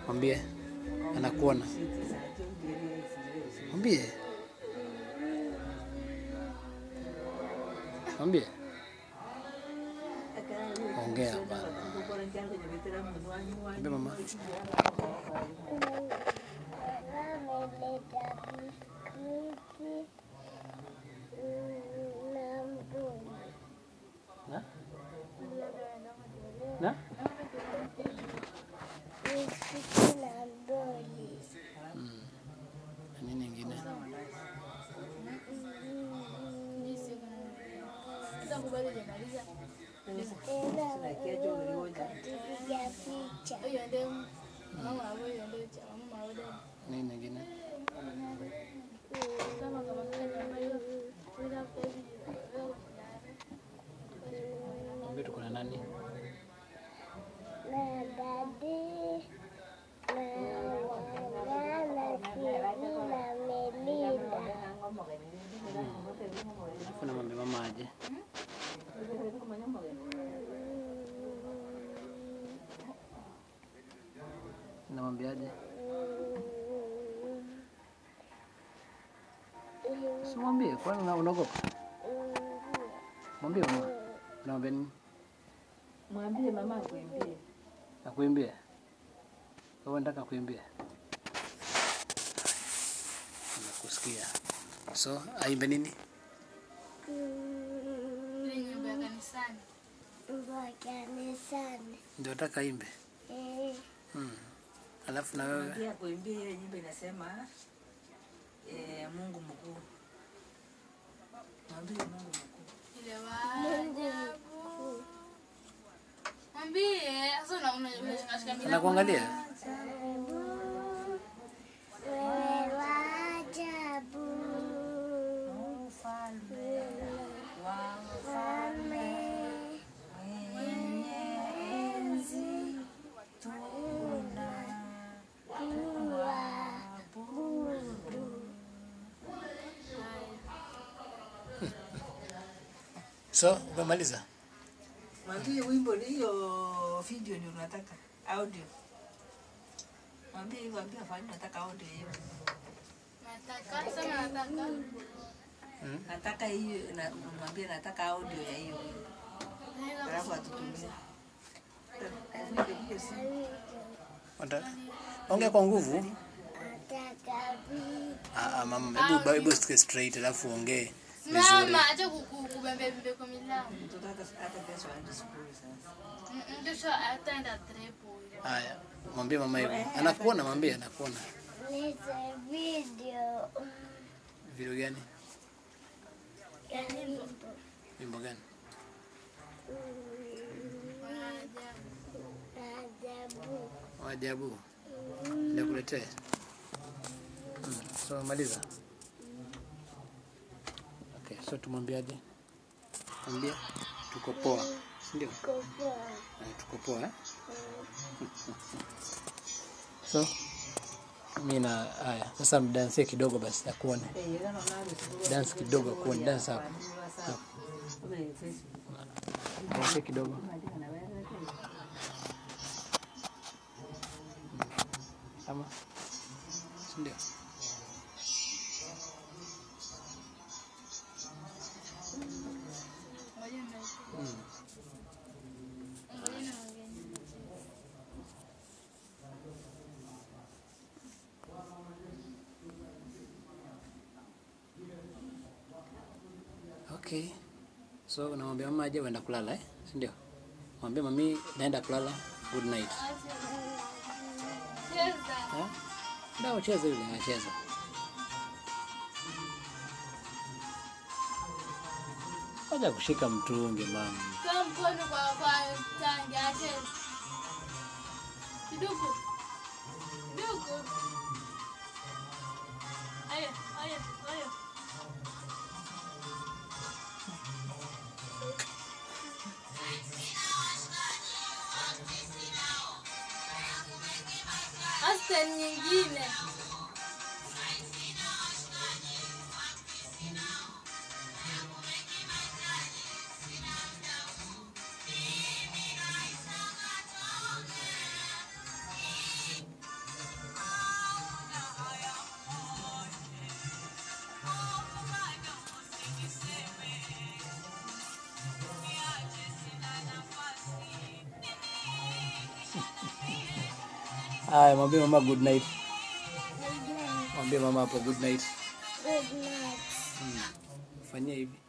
Mwambie anakuona. Mwambie. Mwambie. Ongea bana. Mwambie mama. Na? Na? Nini nyingine? Nini nyingine? Mwambie tuko na nani? Kuna mwambie mama aje. Namwambia aje? Simwambie, kwani unaogopa? Mwambie mama. Unaambia nini? Mwambie mama akuimbie. Akuimbie? Wewe unataka kuimbia? Nakusikia. So, aimbe nini? Ile nyimbo ya kanisani. Ndio nataka aimbe. Alafu na wewe? Mwambie akuimbie ile nyimbo inasema Mungu mkuu. Mwambie Mungu mkuu. Ile waajabu. Mwambie, sasa unashika mila. Anakuangalia? So, umemaliza? Mwambie wimbo hiyo video ndio unataka audio. Mwambie hivyo, mwambie afanye nataka audio hiyo. Nataka sana nataka. Nataka hiyo na mwambie nataka audio ya hiyo. Alafu atutumie. Ongea kwa nguvu. Mama, hebu stick straight alafu ongee vizuri. Mama, acha kubembe kwa milango. Tutaka hata kesho aende shule sasa. Kesho ataenda trepo. Haya, mwambie mama hivyo. Anakuona, mwambie anakuona. Video. Video gani? Wimbo gani? Waajabu. Nikuletee. So maliza. Okay, so tumwambiaje? Mwambie tuko poa, si ndio? Tuko poa. So mimi haya, sasa mdance kidogo basi akuone. Dance kidogo kuone, dance hapo. Dance kidogo. Sama. Ndio. Okay. So unamwambia mama aje uenda kulala si ndio? Mwambie mami naenda kulala. Good night. Cheza. Ndio cheza yule anacheza. Acha kushika mtungi mama. Toa mkono kwa tangi acheze. Kidogo. Kidogo. Aya. Hasta nyingine. Haya, mwambie mama good night. Mwambie mama hapo good night. Good night. Fanyia hivi.